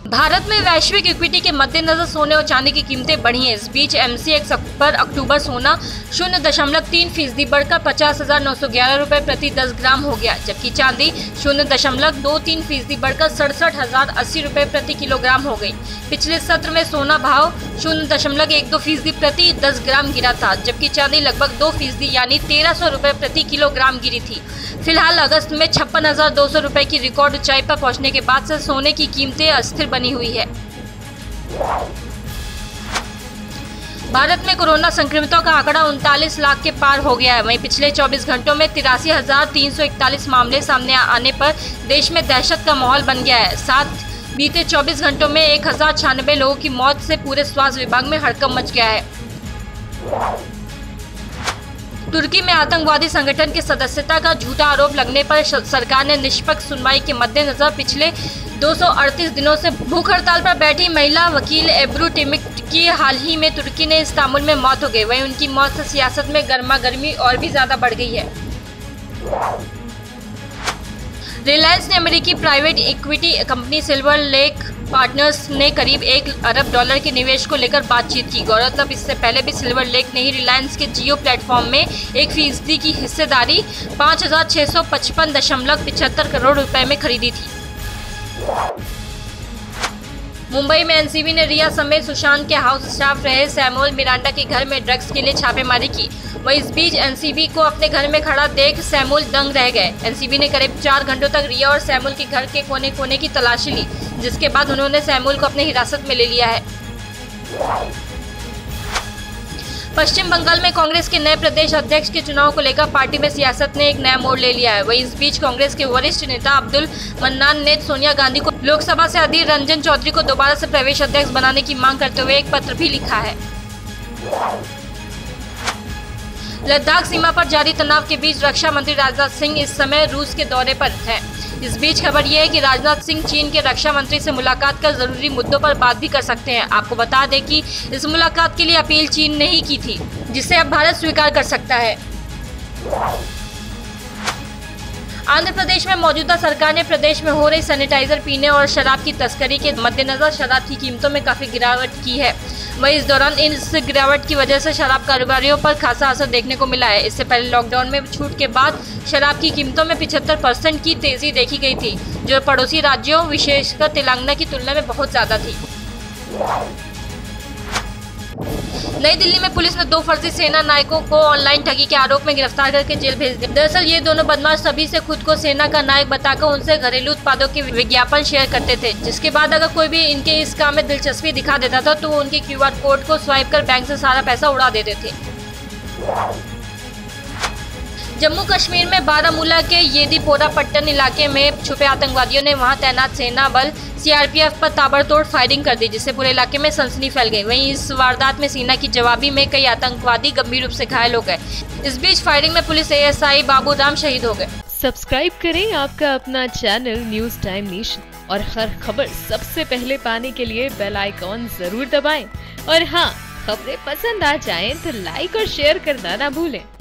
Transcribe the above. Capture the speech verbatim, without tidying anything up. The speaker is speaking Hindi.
भारत में वैश्विक इक्विटी के मद्देनजर सोने और चांदी की कीमतें बढ़ी हैं। इस बीच एमसीएक्स पर अक्टूबर सोना शून्य दशमलव तीन फीसदी बढ़कर पचास हजार नौ सौ ग्यारह रुपए प्रति दस ग्राम हो गया, जबकि चांदी शून्य दशमलव दो तीन फीसदी बढ़कर सड़सठ हजार अस्सी रुपए प्रति किलोग्राम हो गई। पिछले सत्र में सोना भाव शून्य दशमलव एक दो फीसदी प्रति दस ग्राम गिरा था, जबकि चांदी लगभग दो फीसदी यानी तेरह सौ रुपए प्रति किलोग्राम गिरी थी। फिलहाल अगस्त में छप्पन हजार दो सौ रुपए की रिकॉर्ड ऊंचाई पर पहुंचने के बाद से सोने की कीमतें अस्थिर बनी हुई है। भारत में कोरोना संक्रमितों का आंकड़ा उनतालीस लाख के पार हो गया है। वहीं पिछले चौबीस घंटों में तिरासी हजार तीन सौ इकतालीस मामले सामने आने पर देश में दहशत का माहौल बन गया है। साथ बीते चौबीस घंटों में एक हजार छियानबे लोगों की मौत से पूरे स्वास्थ्य विभाग में हड़कंप मच गया है। तुर्की में आतंकवादी संगठन की सदस्यता का झूठा आरोप लगने पर सरकार ने निष्पक्ष सुनवाई के मद्देनजर पिछले दो सौ अड़तीस दिनों से भूख हड़ताल पर बैठी महिला वकील एब्रू टिमिक की हाल ही में तुर्की ने इस्तांबुल में मौत हो गई। वहीं उनकी मौत से सियासत में गर्मा गर्मी और भी ज्यादा बढ़ गई है। रिलायंस ने अमेरिकी private equity company Silver Lake Partners ने करीब एक अरब डॉलर के निवेश को लेकर बातचीत की। गौरतलब इससे पहले भी सिल्वर लेक ने ही रिलायंस के जियो प्लेटफॉर्म में एक फीसदी की हिस्सेदारी पाँच हजार छह सौ पचपन दशमलव पिछहत्तर करोड़ रुपए में खरीदी थी। मुंबई में एनसीबी ने रिया समेत सुशांत के हाउस स्टाफ रहे सैमुअल मिरांडा के घर में ड्रग्स के लिए छापेमारी की। वहीं इस बीच एनसीबी को अपने घर में खड़ा देख सैमुअल दंग रह गए। एनसीबी ने करीब चार घंटों तक रिया और सैमुअल के घर के कोने कोने की तलाशी ली, जिसके बाद उन्होंने सैमुअल को अपनी हिरासत में ले लिया है। पश्चिम बंगाल में कांग्रेस के नए प्रदेश अध्यक्ष के चुनाव को लेकर पार्टी में सियासत ने एक नया मोड़ ले लिया है। वहीं इस बीच कांग्रेस के वरिष्ठ नेता अब्दुल मन्नान ने सोनिया गांधी को लोकसभा से अधीर रंजन चौधरी को दोबारा से प्रदेश अध्यक्ष बनाने की मांग करते हुए एक पत्र भी लिखा है। लद्दाख सीमा पर जारी तनाव के बीच रक्षा मंत्री राजनाथ सिंह इस समय रूस के दौरे पर हैं। इस बीच खबर यह है कि राजनाथ सिंह चीन के रक्षा मंत्री से मुलाकात कर जरूरी मुद्दों पर बात भी कर सकते हैं। आपको बता दें कि इस मुलाकात के लिए अपील चीन ने ही की थी, जिसे अब भारत स्वीकार कर सकता है। आंध्र प्रदेश में मौजूदा सरकार ने प्रदेश में हो रही सैनिटाइजर पीने और शराब की तस्करी के मद्देनजर शराब की कीमतों में काफी गिरावट की है। वहीं इस दौरान इस गिरावट की वजह से शराब कारोबारियों पर खासा असर देखने को मिला है। इससे पहले लॉकडाउन में छूट के बाद शराब की कीमतों में पिछहत्तर परसेंट की तेजी देखी गई थी, जो पड़ोसी राज्यों विशेषकर तेलंगाना की तुलना में बहुत ज्यादा थी। नई दिल्ली में पुलिस ने दो फर्जी सेना नायकों को ऑनलाइन ठगी के आरोप में गिरफ्तार करके जेल भेज दिया। दरअसल ये दोनों बदमाश सभी से खुद को सेना का नायक बताकर उनसे घरेलू उत्पादों के विज्ञापन शेयर करते थे, जिसके बाद अगर कोई भी इनके इस काम में दिलचस्पी दिखा देता था तो उनके क्यूआर कोड को स्वाइप कर बैंक से सारा पैसा उड़ा देते थे। जम्मू कश्मीर में बारामूला के येदीपोरा पट्टन इलाके में छुपे आतंकवादियों ने वहां तैनात सेना बल सीआरपीएफ पर ताबड़तोड़ फायरिंग कर दी, जिससे पूरे इलाके में सनसनी फैल गई। वहीं इस वारदात में सेना की जवाबी में कई आतंकवादी गंभीर रूप से घायल हो गए। इस बीच फायरिंग में पुलिस एएसआई बाबू राम शहीद हो गए। सब्सक्राइब करें आपका अपना चैनल न्यूज टाइम नेशन और हर खबर सबसे पहले पाने के लिए बेल आइकॉन जरूर दबाएं। और हाँ, खबरें पसंद आ जाएं तो लाइक और शेयर करना ना भूलें।